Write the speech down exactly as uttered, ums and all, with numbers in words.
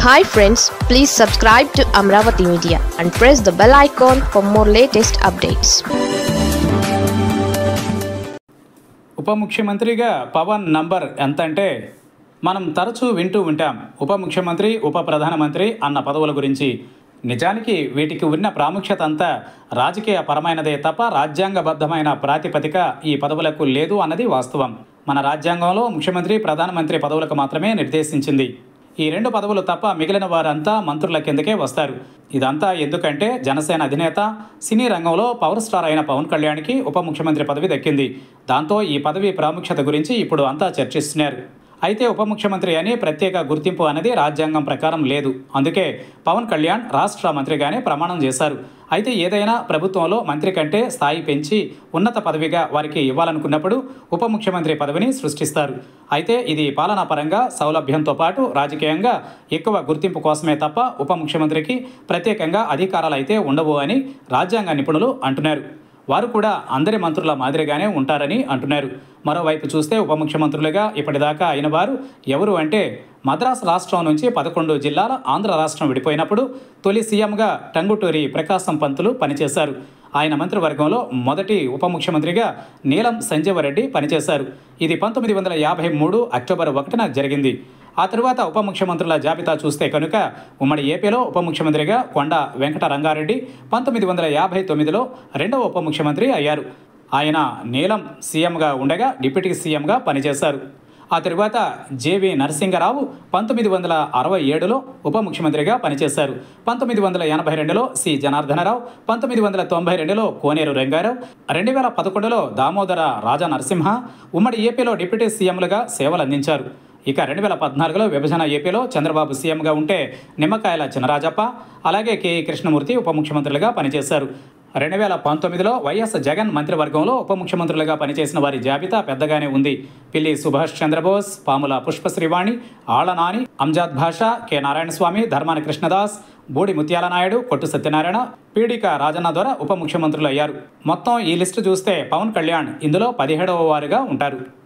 Hi friends, please subscribe to Amravati Media and press the bell icon for more latest updates. ఉప ముఖ్యమంత్రిగా Pawan number ఎంత అంటే మనం తరచూ వింటూ ఉంటాం. ఉప ముఖ్యమంత్రి, ఉప ప్రధానమంత్రి అన్న పదవుల గురించి. నిజానికి వీటికి ఉన్న ప్రాముఖ్యత అంతా రాజకీయ పరమైనదే తప్ప రాజ్యాంగబద్ధమైన ప్రాతిపదిక ఈ పదవులకు లేదు అన్నది వాస్తవం. మన రాజ్యాంగంలో ముఖ్యమంత్రి, ప్రధానమంత్రి పదవులకు మాత్రమే నిర్దేశించింది. ఈ రెండు పదవులు తప్ప మిగిలిన వారంతా మంత్రుల కిందకే వస్తారు. ఇదంతా ఎందుకంటే జనసేన అధినేత, సినీ రంగంలో పవర్ స్టార్ అయిన పవన్ కళ్యాణ్కి ఉప ముఖ్యమంత్రి పదవి దక్కింది. దాంతో ఈ పదవి ప్రాముఖ్యత గురించి ఇప్పుడు అంతా చర్చిస్తున్నారు. అయితే ఉప ముఖ్యమంత్రి అని ప్రత్యేక గుర్తింపు అనేది రాజ్యాంగం ప్రకారం లేదు. అందుకే పవన్ కళ్యాణ్ రాష్ట్ర మంత్రిగానే ప్రమాణం చేశారు. అయితే ఏదైనా ప్రభుత్వంలో మంత్రి కంటే స్థాయి పెంచి ఉన్నత పదవిగా వారికి ఇవ్వాలనుకున్నప్పుడు ఉప ముఖ్యమంత్రి పదవిని సృష్టిస్తారు. అయితే ఇది పాలనా పరంగా సౌలభ్యంతో పాటు రాజకీయంగా ఎక్కువ గుర్తింపు కోసమే తప్ప ఉప ముఖ్యమంత్రికి ప్రత్యేకంగా అధికారాలు అయితే ఉండవు అని రాజ్యాంగ నిపుణులు అంటున్నారు. వారు కూడా అందరి మంత్రుల మాదిరిగానే ఉంటారని అంటున్నారు. మరోవైపు చూస్తే ఉప ముఖ్యమంత్రులుగా ఇప్పటిదాకా అయిన వారు ఎవరు అంటే మద్రాసు రాష్ట్రం నుంచి పదకొండు జిల్లాల ఆంధ్ర రాష్ట్రం విడిపోయినప్పుడు తొలి సీఎంగా టంగుటూరి ప్రకాశం పంతులు పనిచేశారు. ఆయన మంత్రివర్గంలో మొదటి ఉప ముఖ్యమంత్రిగా నీలం సంజీవరెడ్డి పనిచేశారు. ఇది పంతొమ్మిది వందల యాభై మూడు అక్టోబర్ ఒకటిన జరిగింది. ఆ తరువాత ఉప ముఖ్యమంత్రుల జాబితా చూస్తే కనుక ఉమ్మడి ఏపీలో ఉప ముఖ్యమంత్రిగా కొండ వెంకట రంగారెడ్డి పంతొమ్మిది వందల యాభై తొమ్మిదిలో రెండవ ఉప ముఖ్యమంత్రి అయ్యారు. ఆయన నీలం సీఎంగా ఉండగా డిప్యూటీ సీఎంగా పనిచేశారు. ఆ తరువాత జేవి నరసింగరావు పంతొమ్మిది వందల అరవై ఏడులో ఉప ముఖ్యమంత్రిగా పనిచేశారు. పంతొమ్మిది వందల ఎనభై రెండులో సి జనార్దనరావు, పంతొమ్మిది వందల తొంభై రెండులో కోనేరు రంగారావు, రెండు వేల పదకొండులో దామోదర రాజా నరసింహ ఉమ్మడి ఏపీలో డిప్యూటీ సీఎంలుగా సేవలు అందించారు. ఇక రెండు వేల పద్నాలుగులో విభజన ఏపీలో చంద్రబాబు సీఎంగా ఉంటే నిమ్మకాయల చినరాజప్ప, అలాగే కె కృష్ణమూర్తి ఉప ముఖ్యమంత్రులుగా పనిచేశారు. రెండు వేల పంతొమ్మిదిలో వైఎస్ జగన్ మంత్రివర్గంలో ఉప ముఖ్యమంత్రులుగా పనిచేసిన వారి జాబితా పెద్దగానే ఉంది. పిల్లి సుభాష్ చంద్రబోస్, పాముల పుష్పశ్రీవాణి, ఆళ్లనాని, అంజాద్ భాషా, కె నారాయణస్వామి, ధర్మాన కృష్ణదాస్, బూడి ముత్యాల నాయుడు, కొట్టు సత్యనారాయణ, పీడిక రాజన్న ద్వారా ఉప ముఖ్యమంత్రులు అయ్యారు. మొత్తం ఈ లిస్టు చూస్తే పవన్ కళ్యాణ్ ఇందులో పదిహేడవ వారుగా ఉంటారు.